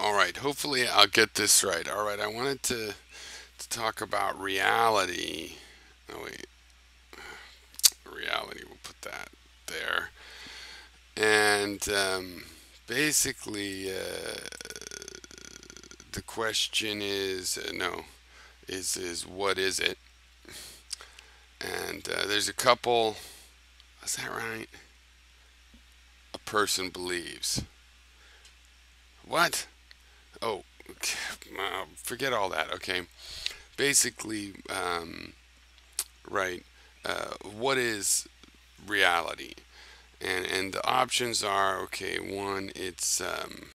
All right, hopefully I'll get this right. All right, I wanted to talk about reality. Oh, wait, reality, we'll put that there. And basically, the question is no, is what is it? And there's a couple, is that right? A person believes. What? Oh, okay, forget all that, okay? Basically, right, what is reality? And the options are, okay, one, it's